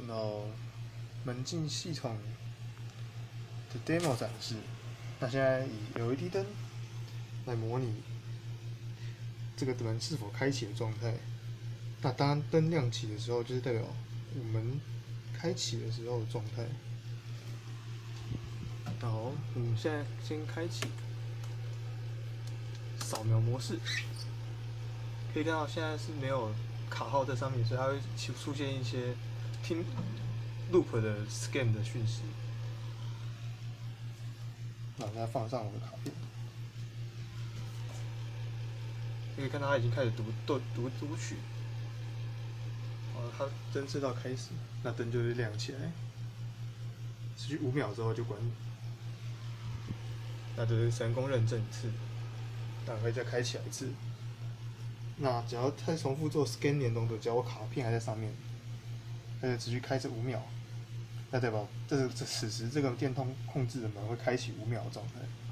然后门禁系统的 demo 展示。那现在以 LED 灯来模拟这个门是否开启的状态。那当灯亮起的时候，就是代表我们开启的时候的状态。好，我们现在先开启扫描模式，可以看到现在是没有卡号在上面，所以它会出现一些听 loop 的 scan 的讯息。那我现在放上我的卡片，可以看到它已经开始读取。好，它侦测到开始，那灯就会亮起来，持续5秒之后就关。那就是成功认证一次，那可以再开起来一次。那只要再重复做 scan 联动的，只要我卡片还在上面，它就持续开着5秒。那代表此时这个电通控制的门会开启5秒的状态。